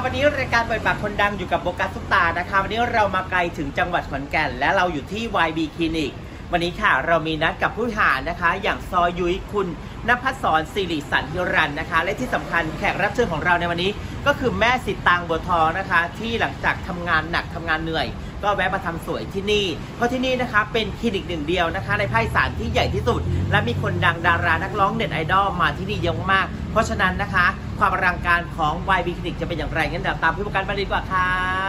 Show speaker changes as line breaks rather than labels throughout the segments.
วันนี้รายการเปิดปากคนดังอยู่กับโบกัสซุปตานะคะวันนี้เรามาไกลถึงจังหวัดขอนแก่นและเราอยู่ที่ YB คลินิกวันนี้ค่ะเรามีนัดกับผู้บริหารนะคะอย่างซอยุ้ยคุณณภัสสรศิริสันธิรันนะคะและที่สำคัญแขกรับเชิญของเราในวันนี้ก็คือแม่สิตางบัวทองนะคะที่หลังจากทำงานหนักทำงานเหนื่อยก็แวะมาทำสวยที่นี่เพราะที่นี่นะคะเป็นคลินิกหนึ่งเดียวนะคะในภาคอีสานที่ใหญ่ที่สุดและมีคนดังดารานักร้องเน็ตไอดอลมาที่นี่เยอะมากเพราะฉะนั้นนะคะความอลังการของ YB คลินิกจะเป็นอย่างไรงั้นเดี๋ยวตามพี่ประกันมาดีกว่าค่ะ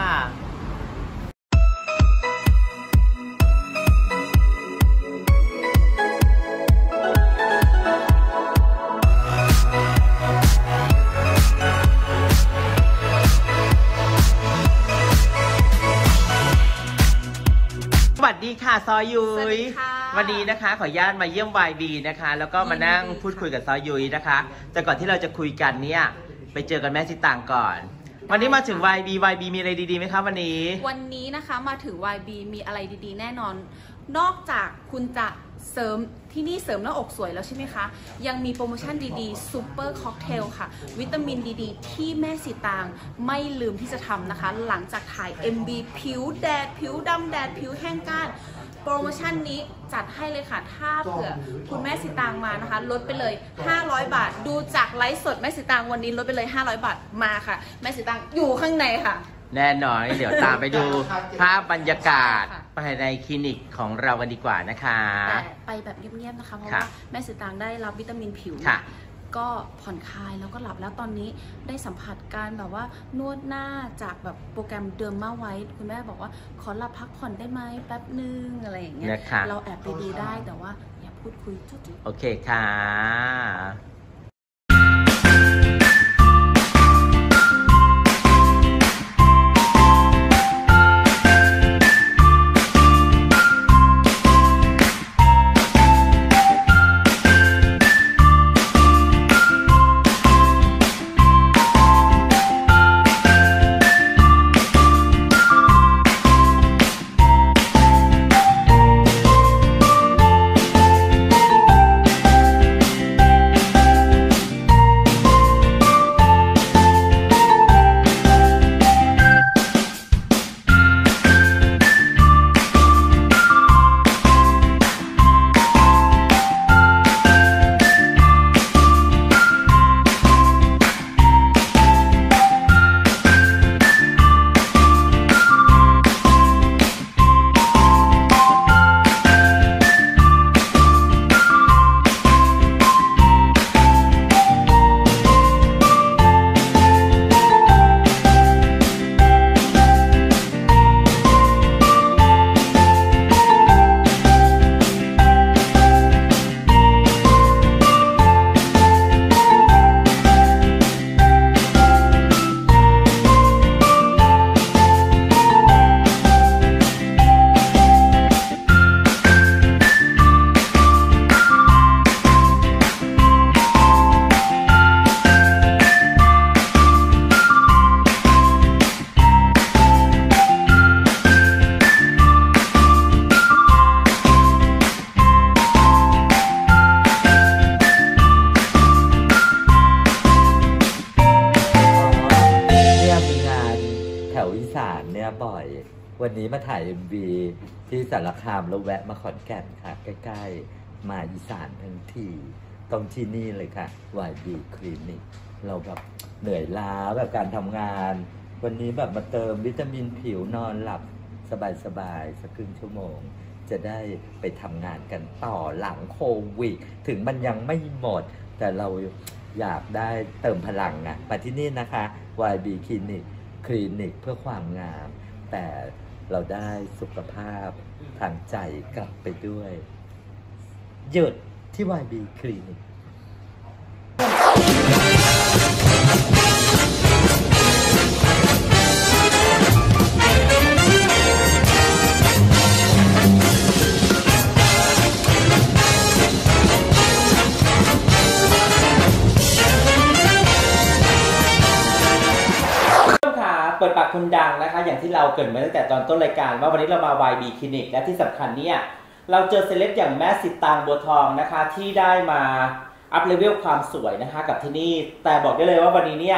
สวัสดีค่ะซอยุ้ยวันนี้นะคะขออนุญาตมาเยี่ยม YB นะคะแล้วก็มานั่งพูดคุยกับซอยุ้ยนะคะแต่ก่อนที่เราจะคุยกันเนี่ยไปเจอกันแม่สิตางก่อนวันนี้มาถึง YB มีอะไรดีๆไหมคะวันนี้
นะคะมาถึง YB มีอะไรดีๆแน่นอนนอกจากคุณจะเสริมที่นี่เสริมหน้าอกสวยแล้วใช่ไหมคะยังมีโปรโมชั่นดีๆซูเปอร์ค็อกเทลค่ะวิตามินดีๆที่แม่สีตางไม่ลืมที่จะทำนะคะหลังจากถ่าย MV ผิวแดดผิวดำแดดผิวแห้งก้านโปรโมชั่นนี้จัดให้เลยค่ะถ้าเผื่อคุณแม่สีตางมานะคะลดไปเลย500 บาทดูจากไลฟ์สดแม่สีตางวันนี้ลดไปเลย500 บาทมาค่ะแม่สีตางอยู่ข้างในค่ะ
แน่นอนเดี๋ยวตามไปดูภาพบรรยากาศภายในคลินิกของเรากันดีกว่านะคะ
แต่ไปแบบเงียบๆนะคะเพราะว่าแม่สีตางได้รับวิตามินผิวก็ผ่อนคลายแล้วก็หลับแล้วตอนนี้ได้สัมผัสการแบบว่านวดหน้าจากแบบโปรแกรมเดิมมาไว้คุณแม่บอกว่าขอหลับพักผ่อนได้ไหมแป๊บนึงอะไรอย่างเงี้ยเราแอบไปดูได้แต่ว่าอย่าพูดคุยจุ๊บ
โอเคค่ะ
บ่อยวันนี้มาถ่าย MV ที่สารคามแล้วแวะมาขอนแก่นค่ะใกล้ๆมาอีสานทั้งทีตรงที่นี่เลยค่ะ YB คลินิกเราแบบเหนื่อยล้าแบบการทำงานวันนี้แบบมาเติมวิตามินผิวนอนหลับสบายๆสักครึ่งชั่วโมงจะได้ไปทำงานกันต่อหลังโควิดถึงมันยังไม่หมดแต่เราอยากได้เติมพลังอ่ะมาที่นี่นะคะ YB คลินิกเพื่อความงามแต่เราได้สุขภาพทางใจกลับไปด้วยหยุดที่ YB คลินิก
ปิดปากคนดังนะคะอย่างที่เราเกริ่นมาตั้งแต่ตอนต้นรายการว่าวันนี้เรามา YB คลินิกและที่สำคัญเนี่ยเราเจอเซเลบอย่างแม่สิตางบัวทองนะคะที่ได้มาอัพเลเวลความสวยนะคะกับที่นี่แต่บอกได้เลยว่าวันนี้เนี่ย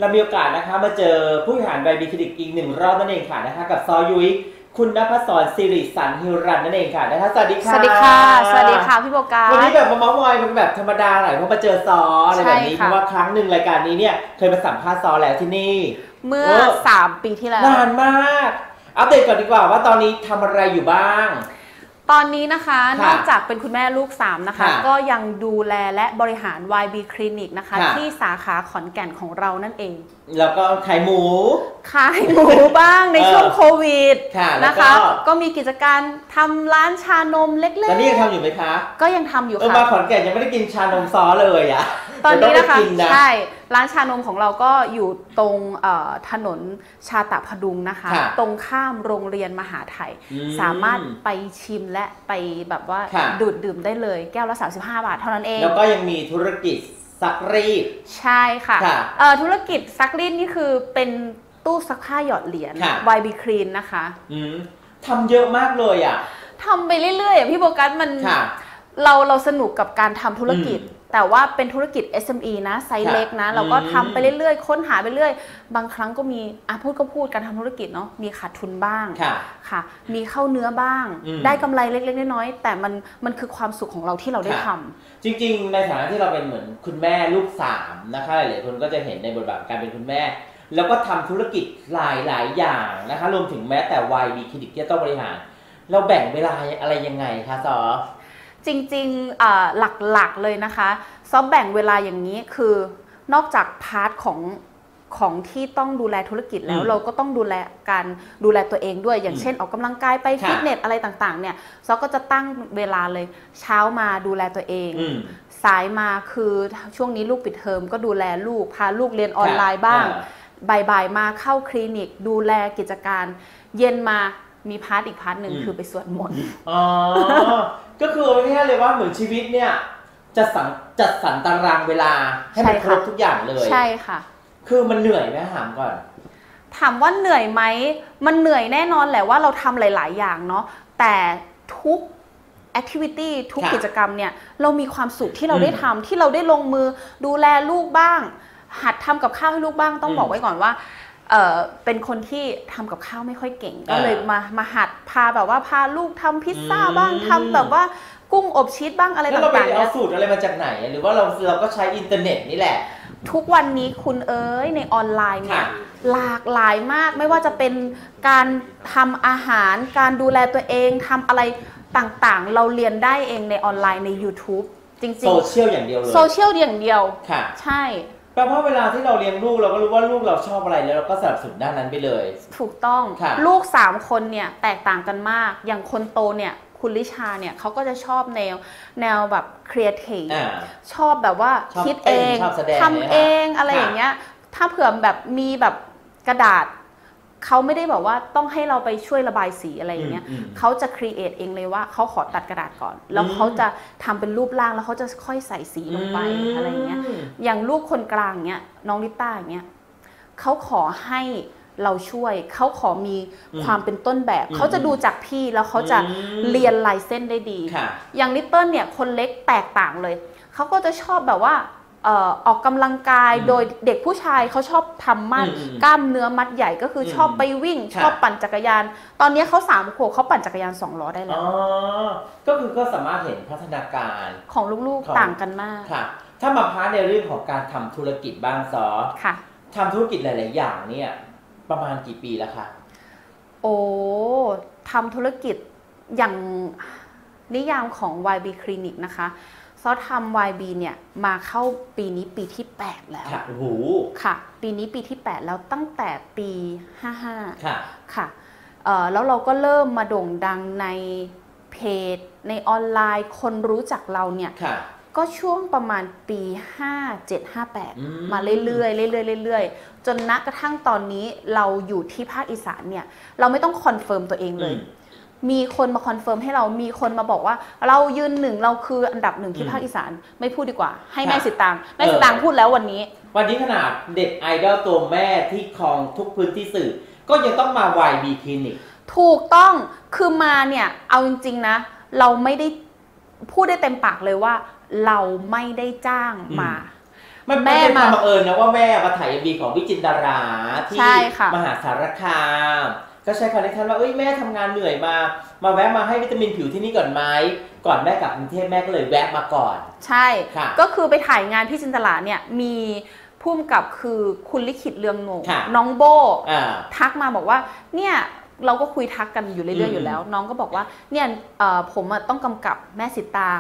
เรามีโอกาสนะคะมาเจอผู้บริหารYBคลินิกอีก1 รอบนั่นเองค่ะนะคะกับซอยุ้ยคุณณภศรศิริสันหิรันนั่นเองค่ะนะคะสวัสดีค่ะ
สวัสดีค่ะสวัสดีค่ะพี่โบกา
วันนี้แบบมาเม้าท์มอยมันแบบธรรมดาหน่อยเพราะมาเจอซออะไรแบบนี้เพราะว่าครั้งหนึ่งรายการนี้เนี่ยเคยมาสัมภาษณ์ซอแล้วที่นี่
เมื่อ3 ปีที่แล้ว
นานมากอัปเดตก่อนดีกว่าว่าตอนนี้ทำอะไรอยู่บ้าง
ตอนนี้นะคะนอกจากเป็นคุณแม่ลูก3นะคะก็ยังดูแลและบริหาร YB คลินิกนะคะที่สาขาขอนแก่นของเรานั่นเอง
แล้วก็ขายหมู
บ้างในช่วงโควิดนะคะก็มีกิจการทำร้านชานมเล็กๆ
ตอนนี้ยังทำอยู่ไหมคะ
ก็ยังทำอยู่ค่ะ
มาขอนแก่นยังไม่ได้กินชานมซอเลยอะ
ตอนนี้นะคะใช่ร้านชานมของเราก็อยู่ตรงถนนชาตะพดุงนะคะตรงข้ามโรงเรียนมหาไทยสามารถไปชิมและไปแบบว่าดื่มได้เลยแก้วละ35 บาทเท่านั้นเอง
แล้วก็ยังมีธุรกิจซักรีด
ใช่ค่ะธุรกิจซักรีดนี่คือเป็นตู้ซักผ้าหยอดเหรียญ YB Clean นะคะ
ทำเยอะมากเลยอ่ะ
ทำไปเรื่อยๆพี่โบกัสมันเราสนุกกับการทำธุรกิจแต่ว่าเป็นธุรกิจ SME นะไซส์เล็กนะเราก็ทำไปเรื่อยๆค้นหาไปเรื่อยบางครั้งก็มีพูดการทำธุรกิจเนาะมีขาดทุนบ้างค่ะมีเข้าเนื้อบ้างได้กำไรเล็กๆน้อยๆแต่มันคือความสุขของเราที่เราได้ทำ
จริงๆในฐานะที่เราเป็นเหมือนคุณแม่ลูก3นะคะหลายๆคนก็จะเห็นในบทบาทการเป็นคุณแม่แล้วก็ทำธุรกิจหลายอย่างนะคะรวมถึงแม้แต่ YB คลินิกที่ต้องบริหารเราแบ่งเวลาอะไรยังไงคะซอ
จริงๆหลักๆเลยนะคะซอฟแบ่งเวลาอย่างนี้คือนอกจากพาร์ทของที่ต้องดูแลธุรกิจแล้วเราก็ต้องดูแลตัวเองด้วยอย่างเช่นออกกำลังกายไปฟิตเนสอะไรต่างๆเนี่ยซอฟก็จะตั้งเวลาเลยเช้ามาดูแลตัวเองสายมาคือช่วงนี้ลูกปิดเทอมก็ดูแลลูกพาลูกเรียนออนไลน์บ้างบ่ายมาเข้าคลินิกดูแลกิจการเย็นมามีพาร์ทอีกพาร์ทหนึ่งคือไปสวดมนต์
ก็คือไม่ใช่เลยว่าเหมือนชีวิตเนี่ยจัดสรรตารางเวลาให้มันครบทุกอย่างเลย
ใช่ค่ะ
คือมันเหนื่อยไหมถามก่อน
ถามว่าเหนื่อยไหมมันเหนื่อยแน่นอนแหละว่าเราทำหลายๆอย่างเนาะแต่ทุกแอคทิวิตี้ทุกกิจกรรมเนี่ยเรามีความสุขที่เราได้ทำที่เราได้ลงมือดูแลลูกบ้างหัดทำกับข้าวให้ลูกบ้างต้องบอกไว้ก่อนว่าเป็นคนที่ทำกับข้าวไม่ค่อยเก่งก็เลยมาหัดพาลูกทำพิซซ่าบ้างทำแบบว่ากุ้งอบชีสบ้างอะไรต่างๆแล้ว
เราไปเอาสูตรอะไรมาจากไหนหรือว่าเราก็ใช้อินเทอร์เน็ตนี่แหละ
ทุกวันนี้คุณในออนไลน์เนี่ยหลากหลายมากไม่ว่าจะเป็นการทำอาหารการดูแลตัวเองทำอะไรต่างๆเราเรียนได้เองในออนไลน์ใน YouTube จริงๆ
โซเชียลอย่างเดียวเลย
โซเชียลอย่างเดียวใช่
แปลว่าเวลาที่เราเลี้ยงลูกเราก็รู้ว่าลูกเราชอบอะไรแล้วเราก็สนับสนุนด้านนั้นไปเลย
ถูกต้องลูก3คนเนี่ยแตกต่างกันมากอย่างคนโตเนี่ยคุณลิชาเนี่ยเขาก็จะชอบแนวแบบครีเอทีฟชอบแบบว่าคิดเองทำเองอะไรอย่างเงี้ยถ้าเผื่อแบบมีแบบกระดาษเขาไม่ได้บอกว่าต้องให้เราไปช่วยระบายสีอะไรอย่างเงี้ยเขาจะครีเอทเองเลยว่าเขาขอตัดกระดาษก่อนแล้วเขาจะทำเป็นรูปร่างแล้วเขาจะค่อยใส่สีลงไปอะไรอย่างเงี้ยอย่างลูกคนกลางเนี้ยน้องลิต้าอย่างเงี้ยเขาขอให้เราช่วยเขาขอมีความเป็นต้นแบบเขาจะดูจากพี่แล้วเขาจะเรียนลายเส้นได้ดีอย่างลิตเติ้ลเนี่ยคนเล็กแตกต่างเลยเขาก็จะชอบแบบว่าออกกำลังกายโดยเด็กผู้ชายเขาชอบทำมั่นกล้ามเนื้อมัดใหญ่ก็คือชอบไปวิ่งชอบปั่นจักรยานตอนนี้เขา3 ขวบเขาปั่นจักรยาน2 ล้อได้แล้ว
ก็คือก็สามารถเห็นพัฒนาการ
ของลูกๆต่างกันมาก
ค่ะถ้ามาพาร์ทในเรื่องของการทำธุรกิจบ้างซอทำธุรกิจหลายๆอย่างเนี่ยประมาณกี่ปีแล้วคะ
ทำธุรกิจอย่างนิยามของ YB คลินิกนะคะซอทำ YB เนี่ยมาเข้าปีนี้ปีที่8แล้วค่ะปีนี้ปีที่8แล้วตั้งแต่ปี55ค่ะแล้วเราก็เริ่มมาโด่งดังในเพจในออนไลน์คนรู้จักเราเนี่ยก็ช่วงประมาณปี57-58มาเรื่อยๆจนณกระทั่งตอนนี้เราอยู่ที่ภาคอีสานเนี่ยเราไม่ต้องคอนเฟิร์มตัวเองเลยมีคนมาคอนเฟิร์มให้เรามีคนมาบอกว่าเรายืน1เราคืออันดับ1ที่ภาคอีสานไม่พูดดีกว่าให้แม่สิตางพูดแล้ววันนี้
ขนาดเด็กไอดอลตัวแม่ที่ครองทุกพื้นที่สื่อก็ยังต้องมา YB คลินิก
ถูกต้องคือมาเนี่ยเอาจริงๆนะเราไม่ได้พูดได้เต็มปากเลยว่าเราไม่ได้จ้างมา
มันเป็นความบังเอิญนะว่าแม่มาถ่ายMVของวิจินดาราที่มหาสารคามก็ใช้คอนเนคชั่นว่าแม่ทำงานเหนื่อยมาแวะมาให้วิตามินผิวที่นี่ก่อนไหมก่อนแม่กลับกรุงเทพแม่ก็เลยแวะมาก่อน
ใช่ก็คือไปถ่ายงานพี่จินตลาเนี่ยมีพุ่มกับคือคุณลิขิตเรืองโหนน้องโบทักมาบอกว่าเนี่ยเราก็คุยทักกันอยู่เรื่อยๆอยู่แล้วน้องก็บอกว่าเนี่ยผมต้องกำกับแม่สิตาง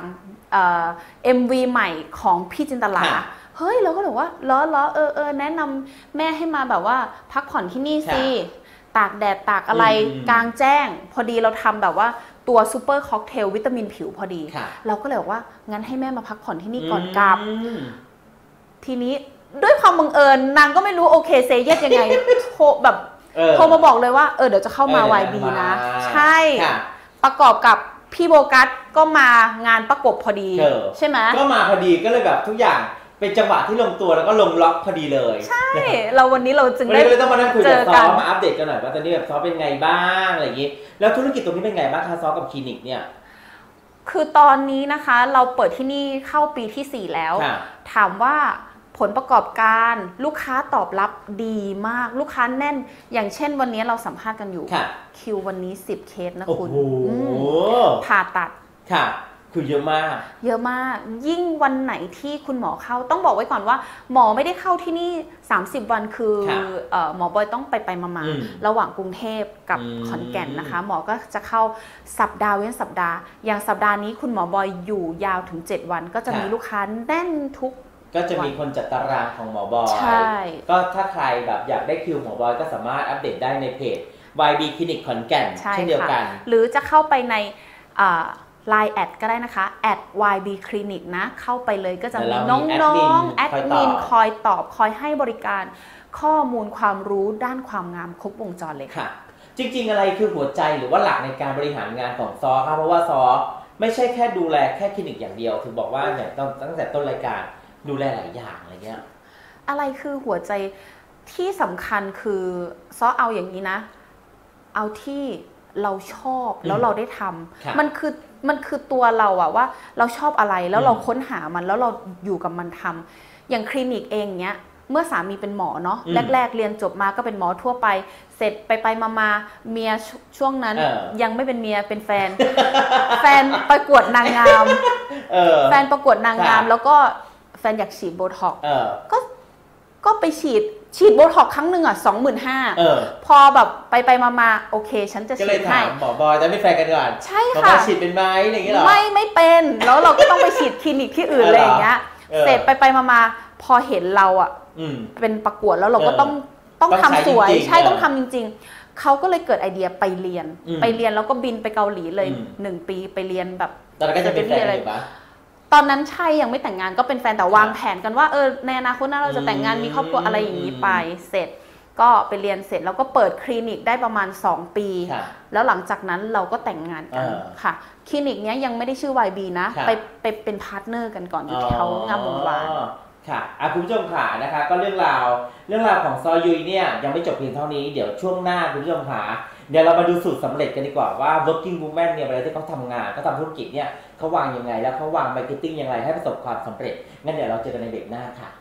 MV ใหม่ของพี่จินตลาเฮ้ยเราก็บอกว่าล้อแนะนำแม่ให้มาแบบว่าพักผ่อนที่นี่สิตากแดดตากอะไรกลางแจ้งพอดีเราทำแบบว่าตัวซูเปอร์ค็อกเทลวิตามินผิวพอดีเราก็เลยบอกว่างั้นให้แม่มาพักผ่อนที่นี่ก่อนกลับทีนี้ด้วยความบังเอิญนางก็ไม่รู้โอเคเซเยสยังไงโทรแบบโทรมาบอกเลยว่าเดี๋ยวจะเข้ามา YB นะใช่ประกอบกับพี่โบกัสก็มางานประกบพอดีใช่ไหม
ก็มาพอดีก็เลยแบบทุกอย่างเป็นจังหวะที่ลงตัวแล้วก็ลงล็อกพอดีเลย
ใช่เราวันนี้เราจึงได้
ต้องมานั่งคุยกับซอมาอัปเดตกันหน่อยว่าตอนนี้แบบซอเป็นไงบ้างอะไรอย่างนี้แล้วธุรกิจตรงนี้เป็นไงบ้างคะซอกับคลินิกเนี่ย
คือตอนนี้นะคะเราเปิดที่นี่เข้าปีที่4แล้วถามว่าผลประกอบการลูกค้าตอบรับดีมากลูกค้าแน่นอย่างเช่นวันนี้เราสัมภาษณ์กันอยู่คิววันนี้10เคสนะคุณผ่าตัด
ค่ะคือเยอะมาก
เยอะมากยิ่งวันไหนที่คุณหมอเข้าต้องบอกไว้ก่อนว่าหมอไม่ได้เข้าที่นี่30วันคือหมอบอยต้องไปมาระหว่างกรุงเทพกับขอนแก่นนะคะหมอก็จะเข้าสัปดาห์เว้นสัปดาห์อย่างสัปดาห์นี้คุณหมอบอยอยู่ยาวถึง7วันก็จะมีลูกค้าแน่นทุก
ก็จะมีคนจัดตารางของหมอบอยก็ถ้าใครแบบอยากได้คิวหมอบอยก็สามารถอัปเดตได้ในเพจ YB คลินิกขอนแก่นเช่นเดียวกัน
หรือจะเข้าไปในLine แอดก็ได้นะคะ@YB Clinic นะเข้าไปเลยก็จะมีน้องๆแอดมินคอยตอบคอยให้บริการข้อมูลความรู้ด้านความงามครบวงจรเลยค่ะ
จริงๆอะไรคือหัวใจหรือว่าหลักในการบริหารงานของซอครับเพราะว่าซอไม่ใช่แค่ดูแลแค่คลินิกอย่างเดียวถือบอกว่าอย่างตั้งแต่ต้นรายการดูแลหลายอย่างอะไรเงี้ย
อะไรคือหัวใจที่สำคัญคือซอเอาอย่างนี้นะเอาที่เราชอบแล้วเราได้ทำมันคือตัวเราอะว่าเราชอบอะไรแล้วเราค้นหามันแล้วเราอยู่กับมันทำอย่างคลินิกเองเนี้ยเมื่อสามีเป็นหมอเนาะแรกๆเรียนจบมาก็เป็นหมอทั่วไปเสร็จไปมาเมียช่วงนั้นยังไม่เป็นเมียเป็นแฟน แฟนประกวดนางงามแฟนประกวดนางงามแล้วก็แฟนอยากฉีดโบท็อกซ์ก็ไปฉีดโบท็อกซ์ครั้งหนึ่ง25,000พอแบบไปมาโอเคฉันจะฉีดให้
หมอบอยแต่ไม่แฟนกันก่อน
ใช่ค่ะ
หมอฉีดเป็นไหมอะไรอย่างเงี้ยหรอ
ไม่เป็นแล้วเราก็ต้องไปฉีดคลินิกที่อื่นอะไรอย่างเงี้ยเสร็จไปมาพอเห็นเราอ่ะเป็นประกวดแล้วเราก็ต้องทำสวยใช่ต้องทำจริงๆเขาก็เลยเกิดไอเดียไปเรียนแล้วก็บินไปเกาหลีเลย1 ปีไปเรียนแบบ
ตอนนั้นก็จะเป็นแฟนอยู่ปะ
ตอนนั้นใช่ยังไม่แต่งงานก็เป็นแฟนแต่วางแผนกันว่าในอนาคตหน้าเราจะแต่งงานมีครอบครัวอะไรอย่างนี้ไปเสร็จก็ไปเรียนเสร็จแล้วก็เปิดคลินิกได้ประมาณ2 ปีแล้วหลังจากนั้นเราก็แต่งงานกันค่ะคลินิกนี้ยังไม่ได้ชื่อ YB นะไปเป็นพาร์ทเนอร์กันก่อนอยู่แถวงามวงวาน
ค่ะคุณผู้ชมค่ะนะคะก็เรื่องราวของซอยุยเนี่ยยังไม่จบเพียงเท่านี้เดี๋ยวช่วงหน้าคุณผู้ชมค่ะเดี๋ยวเรามาดูสูตรสำเร็จกันดีกว่าว่า working woman เนี่ยเวลาที่เขาทำงานเขาทำธุรกิจเนี่ยเขาวางยังไงแล้วเขาวาง marketing ยังไงให้ประสบความสำเร็จงั้นเดี๋ยวเราเจอกันในเบรกหน้าค่ะ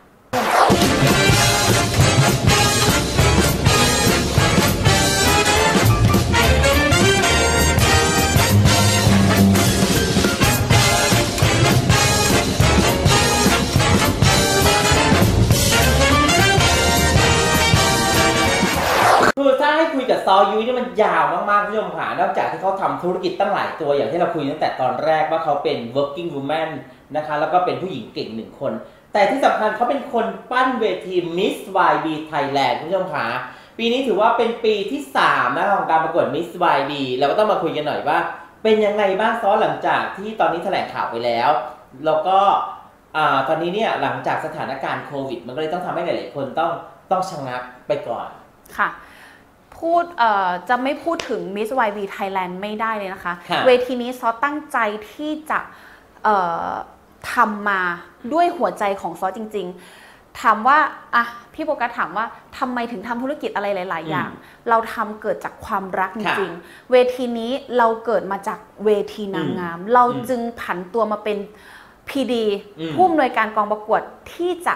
คือถ้าให้คุยกับซอยุ้ยนี่มันยาวมากๆคุณผู้ชมค่ะนอกจากที่เขาทำธุรกิจตั้งหลายตัวอย่างที่เราคุยตั้งแต่ตอนแรกว่าเขาเป็น working woman นะคะแล้วก็เป็นผู้หญิงเก่ง1 คนแต่ที่สำคัญเขาเป็นคนปั้นเวที Miss YB Thailand คุณผู้ชมค่ะปีนี้ถือว่าเป็นปีที่3นะของการประกวด Miss YB เราก็ต้องมาคุยกันหน่อยว่าเป็นยังไงบ้างซอหลังจากที่ตอนนี้แถลงข่าวไปแล้วแล้วก็ตอนนี้เนี่ยหลังจากสถานการณ์โควิดมันก็เลยต้องทำให้หลายๆคนต้องชะงักไปก่อน
ค่ะจะไม่พูดถึง Miss YB Thailand ไม่ได้เลยนะคะเวทีนี้ซอตั้งใจที่จะทำมาด้วยหัวใจของซอจริงๆถามว่าพี่โบกัสถามว่าทำไมถึงทำธุรกิจอะไรหลายๆอย่างเราทำเกิดจากความรักจริงๆเวทีนี้เราเกิดมาจากเวทีนางงามเราจึงผันตัวมาเป็น PD ผู้อำนวยการกองประกวดที่จะ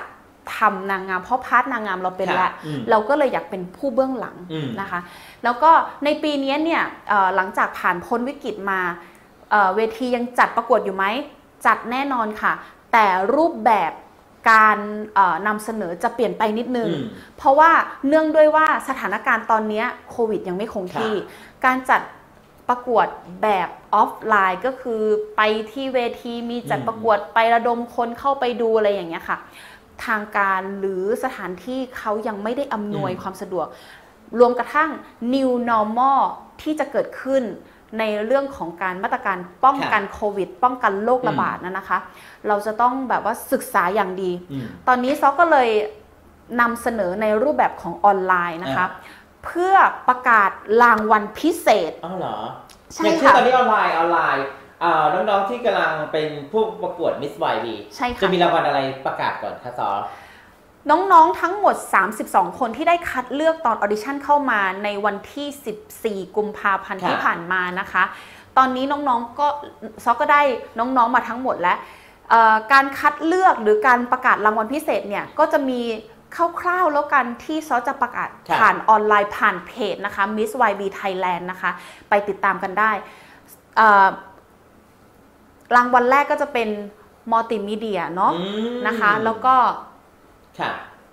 ทำนางงามเพราะพาร์ทนางงามเราเป็นละ
อืม
เราก็เลยอยากเป็นผู้เบื้องหลัง
อืม
นะคะแล้วก็ในปีนี้เนี่ยหลังจากผ่านพ้นวิกฤตมาเวทียังจัดประกวดอยู่ไหมจัดแน่นอนค่ะแต่รูปแบบการนำเสนอจะเปลี่ยนไปนิดนึงเพราะว่าเนื่องด้วยว่าสถานการณ์ตอนนี้โควิดยังไม่คงที่การจัดประกวดแบบออฟไลน์ก็คือไปที่เวทีมีจัดประกวดไประดมคนเข้าไปดูอะไรอย่างเงี้ยค่ะทางการหรือสถานที่เขายังไม่ได้อำนวยความสะดวกรวมกระทั่ง new normal ที่จะเกิดขึ้นในเรื่องของการมาตรการป้องกันโควิดป้องกันโรคระบาดนะคะเราจะต้องแบบว่าศึกษาอย่างดีตอนนี้ซอก็เลยนำเสนอในรูปแบบของออนไลน์นะคะเพื่อประกาศรางวัลพิเศษ
อ๋อเหรอ
ใช่
อย่างเช่น
ค่ะ
ตอนนี้ออนไลน์น้องๆที่กำลังเป็นผู้ประกวด Miss YB
ใช่ค่ะ
จะมีรางวัลอะไรประกาศก่อนคะซอ
น้องๆทั้งหมด32คนที่ได้คัดเลือกตอนออดิชั่นเข้ามาในวันที่14กุมภาพันธ์ที่ผ่านมานะคะตอนนี้น้องๆก็ซอก็ได้น้องๆมาทั้งหมดแล้วการคัดเลือกหรือการประกาศรางวัลพิเศษเนี่ยก็จะมีคร่าวๆแล้วกันที่ซอจะประกาศผ่านออนไลน์ผ่านเพจนะคะ Miss YB Thailand นะคะไปติดตามกันได้รางวัลแรกก็จะเป็นมัลติมีเดียเนาะนะคะแล้วก็
ค่ะ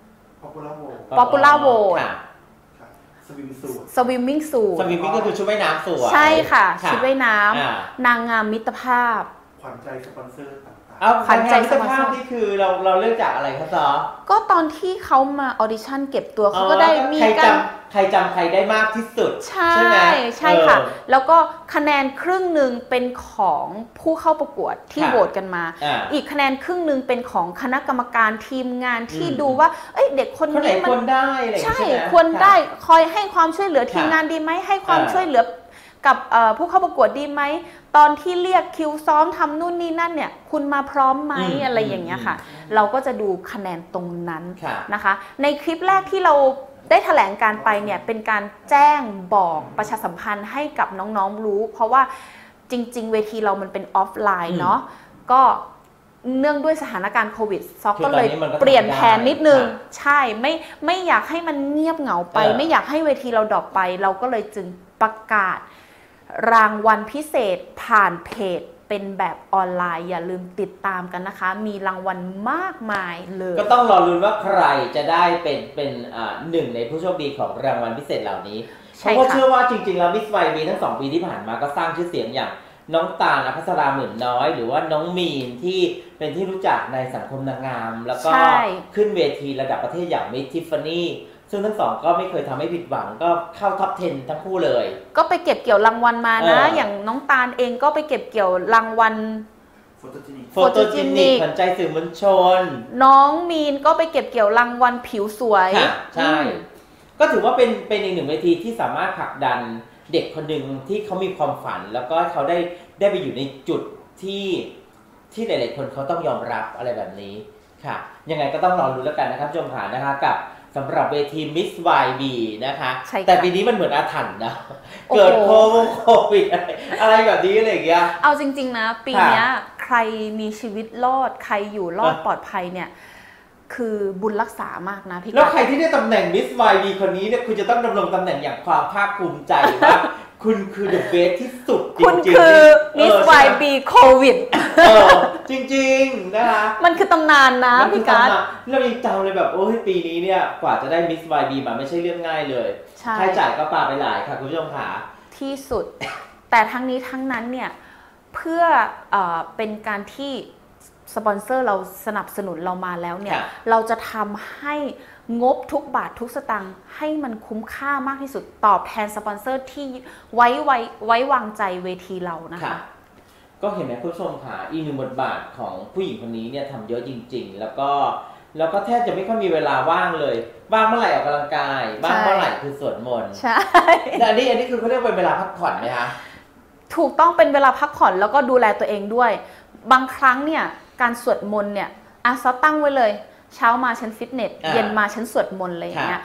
Popular Vote
สวิมสูท
Swimming Suit
สวิมมิ่งก็คือชุดว่ายน้ำสวย
ใช่ค่ะชุดว่ายน้ำนางงามมิตรภาพ
ขวัญใจสปอนเซอร์ต่างๆ
เอาขวัญใจสภาพนี่คือเราเลือกจากอะไรคะซอ
ก็ตอนที่เขามาออดิชั่นเก็บตัวเขาก็ได้มีการ
ใครจำใครได้มากที่สุด
ใช่ไหมใช่ค่ะแล้วก็คะแนนครึ่งหนึ่งเป็นของผู้เข้าประกวดที่โหวตกันมาอีกคะแนนครึ่งหนึ่งเป็นของคณะกรรมการทีมงานที่ดูว่าเด็กคนนี้มัน
ควรได้ใช่
ควรได้คอยให้ความช่วยเหลือทีมงานดีไหมให้ความช่วยเหลือกับผู้เข้าประกวดดีไหมตอนที่เรียกคิวซ้อมทำนู่นนี่นั่นเนี่ยคุณมาพร้อมไหมอะไรอย่างเงี้ยค่ะเราก็จะดูคะแนนตรงนั้นนะคะในคลิปแรกที่เราได้แถลงการไปเนี่ยเป็นการแจ้งบอกประชาสัมพันธ์ให้กับน้องๆรู้เพราะว่าจริงๆเวทีเรามันเป็นออฟไลน์เนาะก็เนื่องด้วยสถานการณ์โควิดซอกก็เลยเปลี่ยนแผนนิดนึงใช่ไม่อยากให้มันเงียบเหงาไปไม่อยากให้เวทีเราดรอปไปเราก็เลยจึงประกาศรางวัลพิเศษผ่านเพจเป็นแบบออนไลน์อย่าลืมติดตามกันนะคะมีรางวัลมากมายเลย
ก็ต้องรอลุ้นว่าใครจะได้เป็นหนึ่งในผู้โชคดีของรางวัลพิเศษเหล่านี้เพราะว่าเชื่อว่าจริงๆแล้วมิสไวบีทั้ง2 ปีที่ผ่านมาก็สร้างชื่อเสียงอย่างน้องตาลอภัสราหมื่นน้อยหรือว่าน้องมีนที่เป็นที่รู้จักในสังคมนางงามแล้วก็ขึ้นเวทีระดับประเทศอย่างมิสทิฟฟานี่ซึ่งทั้งสองก็ไม่เคยทำให้ผิดหวังก็เข้าท็อป 10 ทั้งคู่เลย
ก็ไปเก็บเกี่ยวรางวัลมานะอย่างน้องตาลเองก็ไปเก็บเกี่ยวรางวัล
โฟโตจินิกขวัญใจสื่อมวลชน
น้องมีนก็ไปเก็บเกี่ยวรางวัลผิวสวย
ใช่ก็ถือว่าเป็นอีกหนึ่งเวทีที่สามารถผลักดันเด็กคนหนึ่งที่เขามีความฝันแล้วก็เขาได้ไปอยู่ในจุดที่หลายๆคนเขาต้องยอมรับอะไรแบบนี้ค่ะยังไงก็ต้องรอรู้แล้วกันนะครับชมผ่านนะคะกับสำหรับเวที Miss YB นะคะแต่ปีนี้มันเหมือนอาถรรพ์นะเกิดโควิดอะไรแบบนี้อะไรอย่างเงี้ย
เอาจริงๆนะปีนี้ใครมีชีวิตรอดใครอยู่รอดปลอดภัยเนี่ยคือบุญรักษามากนะพี่
แล้วใครที่ได้ตำแหน่ง Miss YB คนนี้เนี่ยคุณจะต้องดำรงตำแหน่งอย่างความภาคภูมิใจว่าคุณคือ the best ที่สุดจริงๆ
คุณคือ Miss YB โควิด
จริงๆนะคะ
มันคือตำนานนะพี่การ์ด
เรายังจำเลยแบบโอ้ยปีนี้เนี่ยกว่าจะได้ Miss YB มาไม่ใช่เรื่องง่ายเลยค่าใช้จ่ายก็ปาไปหลายค่ะคุณผู้ชมค่ะ
ที่สุดแต่ทั้งนี้ทั้งนั้นเนี่ยเพื่อเป็นการที่สปอนเซอร์เราสนับสนุนเรามาแล้วเนี่ยเราจะทำให้งบทุกบาททุกสตางค์ให้มันคุ้มค่ามากที่สุดตอบแทนสปอนเซอร์ที่ไว้วางใจเวทีเรานะคะ
ก็เห็นไหมคุณผู้ชมค่ะอีกหนึ่งบทบาทของผู้หญิงคนนี้เนี่ยทำเยอะจริงๆแล้วก็แทบจะไม่ค่อยมีเวลาว่างเลยว่างเมื่อไหร่ออกกำลังกายว่างเมื่อไหร่คือสวดมนต์
ใช่
แต่อันนี้คือเขาเรียกเป็นเวลาพักผ่อนไหมคะ
ถูกต้องเป็นเวลาพักผ่อนแล้วก็ดูแลตัวเองด้วยบางครั้งเนี่ยการสวดมนต์เนี่ยซอตั้งไว้เลยเช้ามาฉันฟิตเนสเย็นมาฉันสวดมนต์อะไรอย่างเงี้ย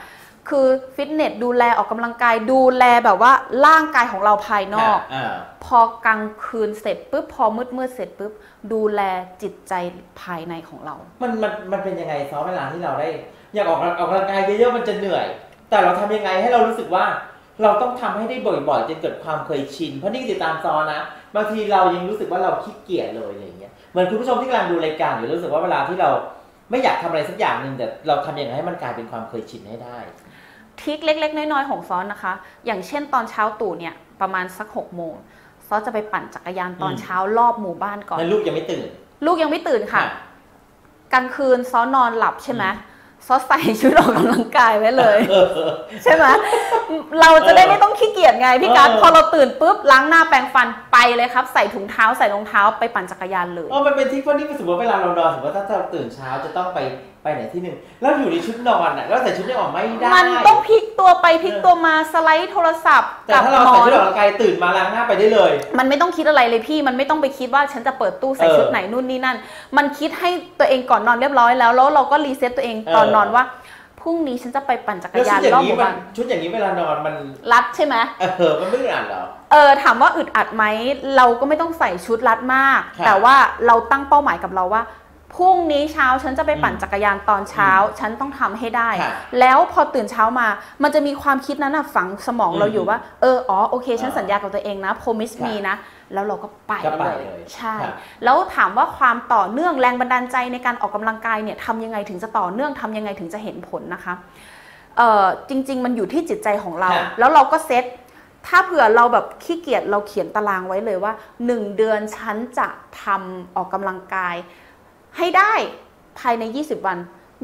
คือฟิตเนสดูแลออกกำลังกายดูแลแบบว่าร่างกายของเราภายนอก พอกลางคืนเสร็จปุ๊บพอมืดเสร็จปุ๊บดูแลจิตใจภายในของเรา
มันเป็นยังไงซ้อเวลาที่เราได้อยากออกกำลังกายเยอะๆมันจะเหนื่อยแต่เราทำยังไงให้เรารู้สึกว่าเราต้องทำให้ได้บ่อยๆจนเกิดความเคยชินเพราะนี่ติดตามซ้อนะบางทีเรายังรู้สึกว่าเราขี้เกียจเลยอะไรอย่างเงี้ยเหมือนคุณผู้ชมที่กำลังดูรายการอยู่รู้สึกว่าเวลาที่เราไม่อยากทำอะไรสักอย่างหนึ่งแต่เราทำยังไงให้มันกลายเป็นความเคยชินให้ได้
ทริคเล็กๆน้อยๆของซ้อนนะคะอย่างเช่นตอนเช้าตู่เนี่ยประมาณสัก6 โมงซ้อนจะไปปั่นจักรยานตอนเช้ารอบหมู่บ้านก่อน
แล้วลูกยังไม่ตื่
นค่ะกลางคืนซ้อนนอนหลับใช่ไหมซ้อนใส่ชุดออกกำลังกายไว้เลยใช่ไหมเราจะได้ไม่ต้องขี้เกียจไงพี่การพอเราตื่นปุ๊บล้างหน้าแปรงฟันไปเลยครับใส่ถุงเท้าใส่รองเท้าไปปั่นจักรยานเลย
มันเป็นทริคเพราะนี่สมมติเวลาเรานอนสมมติถ้าเราตื่นเช้าจะต้องไปไหนที่หนึ่งแล้วอยู่ในชุดนอนอ่ะแล้วใส่ชุดนี้ออกไม่ได้
มันต้องพลิกตัวไปพลิกตัวมาสไลด์โทรศัพท์
แต่ถ้าเราใส่ชุดออกกำลังกายตื่นมาล้างหน้าไปได้เลย
มันไม่ต้องคิดอะไรเลยพี่มันไม่ต้องไปคิดว่าฉันจะเปิดตู้ใส่ชุดไหนนู่นนี่นั่นมันคิดให้ตัวเองก่อนนอนเรียบร้อยแล้วเราก็รีเซ็ตตัวเองตอนนอนว่าพรุ่งนี้ฉันจะไปปั่นจักรยานรอบหมู่บ้าน
ชุดอย่างนี้เวลานอนมัน
รัดใช่ไหม
มันไม่อึดอัดหรอ
ถามว่าอึดอัดไหมเราก็ไม่ต้องใส่ชุดรัดมากแต่ว่าเราตั้งเป้าหมายกับเราว่าพรุ่งนี้เช้าฉันจะไปปั่นจักรยานตอนเช้าฉันต้องทำให้ได้แล้วพอตื่นเช้ามามันจะมีความคิดนั้นฝังสมองเราอยู่ว่าโอเคฉันสัญญากับตัวเองนะ promise me นะแล้วเราก็ไปเลยใช่แล้วถามว่าความต่อเนื่องแรงบันดาลใจในการออกกำลังกายเนี่ยทำยังไงถึงจะต่อเนื่องทำยังไงถึงจะเห็นผลนะคะจริงๆมันอยู่ที่จิตใจของเราแล้วเราก็เซตถ้าเผื่อเราแบบขี้เกียจเราเขียนตารางไว้เลยว่า1 เดือนฉันจะทำออกกำลังกายให้ได้ภายใน20 วัน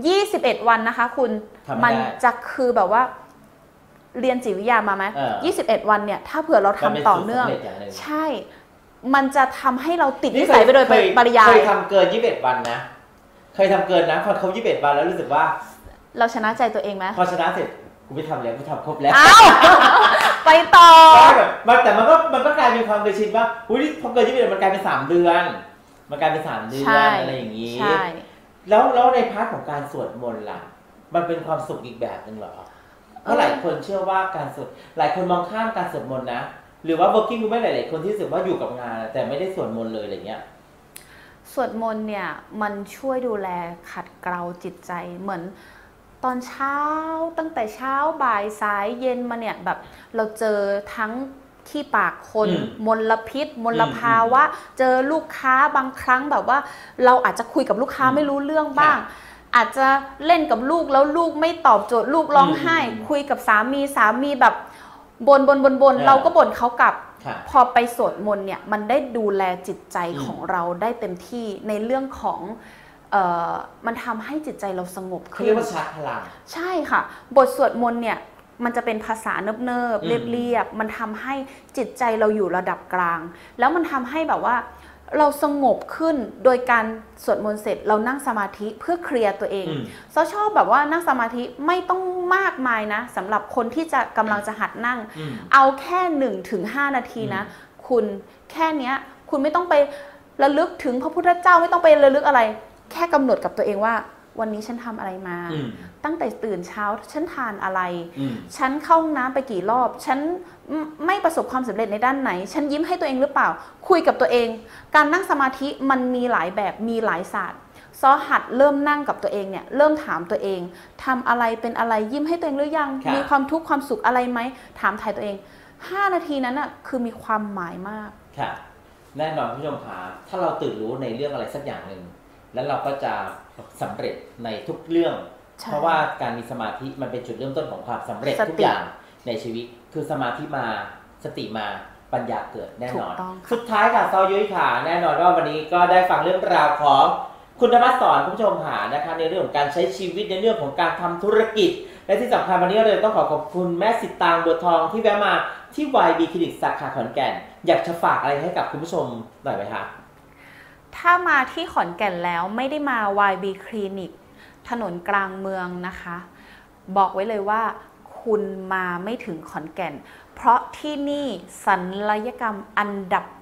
21 วันนะคะคุณมันจะคือแบบว่าเรียนจิตวิทยามาไหม21 วันเนี่ยถ้าเผื่อเราทำต่อเนื่องใช่มันจะทำให้เราติดนิสัยไปโดยปริยาย
เคยทำเกิน21 วันนะเคยทำเกินนะพอครบ21 วันแล้วรู้สึกว่า
เราชนะใจตัวเองไหม
พอชนะเสร็จกูไม่ทำแล้วกูทำครบแล้ว
ไปต่อ
แต่มันก็กลายเป็นความเคยชินว่าพอเกิน21 มันกลายเป็น3 เดือนมันกลายเป็น3 เดือนอะไรอย่างนี้แล้วในพาร์ทของการสวดมนต์ล่ะมันเป็นความสุขอีกแบบนึงเหรอเพราะหลายคนเชื่อว่าการสวดหลายคนมองข้ามการสวดมนต์นะหรือว่า working woman หลายๆคนที่รู้สึกว่าอยู่กับงานแต่ไม่ได้สวดมนต์เลยอะไรเงี้ย
สวดมนต์เนี่ยมันช่วยดูแลขัดเกลาจิตใจเหมือนตอนเช้าตั้งแต่เช้าบ่ายสายเย็นมาเนี่ยแบบเราเจอทั้งที่ปากคนมลพิษมลภาวะเจอลูกค้าบางครั้งแบบว่าเราอาจจะคุยกับลูกค้าไม่รู้เรื่องบ้างอาจจะเล่นกับลูกแล้วลูกไม่ตอบโจทย์ลูกร้องไห้คุยกับสามีแบบบ่นเราก็บ่นเขากลับพอไปสวดมนต์เนี่ยมันได้ดูแลจิตใจของเราได้เต็มที่ในเรื่องของมันทำให้จิตใจเราสงบขึ้น
เรียกว่าชาร์จพลัง
ใช่ค่ะบทสวดมนต์เนี่ยมันจะเป็นภาษาเนิบๆเรียบๆมันทำให้จิตใจเราอยู่ระดับกลางแล้วมันทำให้แบบว่าเราสงบขึ้นโดยการสวดมนต์เสร็จเรานั่งสมาธิเพื่อเคลียร์ตัวเองซอชอบแบบว่านั่งสมาธิไม่ต้องมากมายนะสำหรับคนที่จะกำลังจะหัดนั่งเอาแค่ 1-5 นาทีนะคุณแค่เนี้ยคุณไม่ต้องไประลึกถึงพระพุทธเจ้าไม่ต้องไประลึกอะไรแค่กำหนดกับตัวเองว่าวันนี้ฉันทำอะไรมาตั้งแต่ตื่นเช้าฉันทานอะไรฉันเข้าห้องน้ำไปกี่รอบฉันไม่ประสบความสำเร็จในด้านไหนฉันยิ้มให้ตัวเองหรือเปล่าคุยกับตัวเองการนั่งสมาธิมันมีหลายแบบมีหลายศาสตร์ซอหัดเริ่มนั่งกับตัวเองเนี่ยเริ่มถามตัวเองทำอะไรเป็นอะไรยิ้มให้ตัวเองหรือยังมีความทุกข์ความสุขอะไรไหมถามถ่ายตัวเอง5 นาทีนั้นน่ะคือมีความหมายมาก
ค่ะแน่นอนผู้ชมคะถ้าเราตื่นรู้ในเรื่องอะไรสักอย่างหนึ่งแล้วเราก็จะสำเร็จในทุกเรื่องเพราะว่าการมีสมาธิมันเป็นจุดเริ่มต้นของความสำเร็จทุกอย่างในชีวิตคือสมาธิมาสติมาปัญญาเกิดแน่นอนสุดท้ายค่ะซอยุ้ยค่ะแน่นอนว่าวันนี้ก็ได้ฟังเรื่องราวของคุณธรรมสอนผู้ชมหานะคะในเรื่องของการใช้ชีวิตในเรื่องของการทำธุรกิจและที่สำคัญวันนี้เราต้องขอขอบคุณแม่สิตางบัวทองที่แวะมาที่ YB คลินิกสาขาขอนแก่นอยากจะฝากอะไรให้กับคุณผู้ชมหน่อยไหมคะ
ถ้ามาที่ขอนแก่นแล้วไม่ได้มา YB คลินิกถนนกลางเมืองนะคะบอกไว้เลยว่าคุณมาไม่ถึงขอนแก่นเพราะที่นี่ศัลยกรรมอันดับ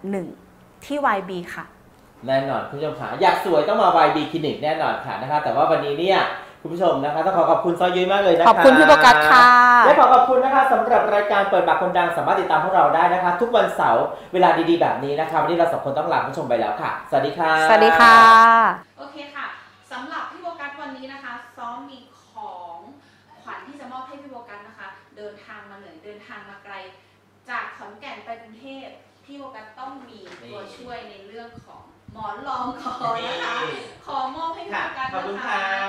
1ที่ YB ค่ะ
แน่นอนคุณผู้ชมค่ะอยากสวยต้องมา YB คลินิกแน่นอนค่ะนะคะแต่ว่าวันนี้เนี่ยคุณผู้ชมนะคะต้องขอบคุณซอยุ้ยมากเลยนะคะ
ขอบคุณพี่โบกัสค่ะ
และขอบคุณนะคะสำหรับรายการเปิดปากคนดังสามารถติดตามพวกเราได้นะคะ ทุกวันเสาร์เวลาดีๆแบบนี้นะคะวันนี้เราสองคนต้องลาผู้ชมไปแล้วค่ะสวัสดีค่ะ
สวัสดีค่ะโอเคค่ะสำหรับพี่โบกัสวันนี้นะคะซ้อมมีของขวัญที่จะมอบให้พี่โบกัสนะคะเดินทางมาเหนื่อยเดินทางมาไกลจากขอนแก่นไปกรุงเทพพี่โบกัสต้องมีตัวช่วยในเรื่องของหมอนรองคอนะคะขอมอบให้พี่โบกัส
ขอบคุณ
นะ
ค่ะ
คะ